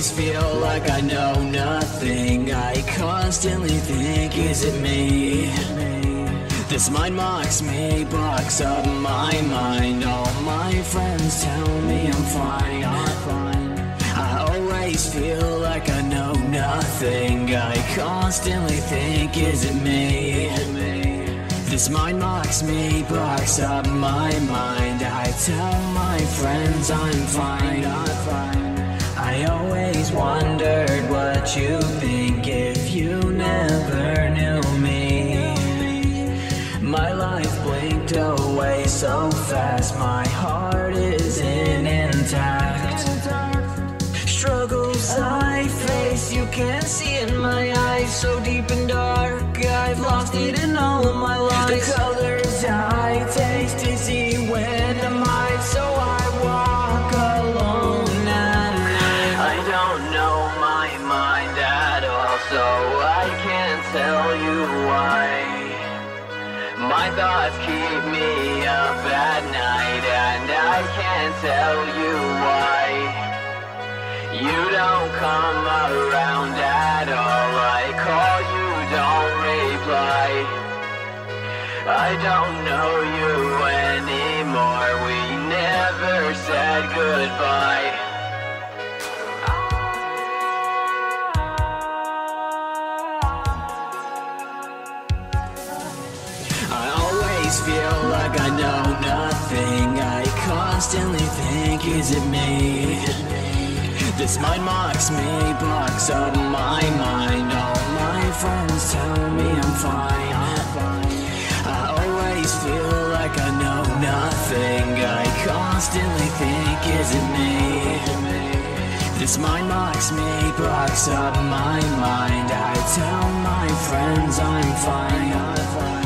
always feel like I know nothing. I constantly think, is it me? This mind mocks me, blocks up my mind. All my friends tell me I'm fine. I always feel like I know nothing. I constantly think, is it me? This mind mocks me, blocks up my mind. I tell my friends I'm fine. I always wondered what you think if you never knew me. My life blinked away so fast, my heart isn't intact. Struggles I face, you can't see in my eyes, so deep and dark, I've lost it in all of my lies. The colors I taste dizzy when I'm high, so I walk alone at night. I don't know my mind at all, so I can't tell you why. My thoughts keep me up at night, and I can't tell you why. You don't come around at all, I call you, don't reply. I don't know you anymore, we never said goodbye. I always feel like I know nothing. I constantly think, is it me? This mind mocks me, blocks up my mind. All my friends tell me I'm fine. I always feel like I know nothing. I constantly think, is it me? This mind mocks me, blocks up my mind. I tell my friends I'm fine.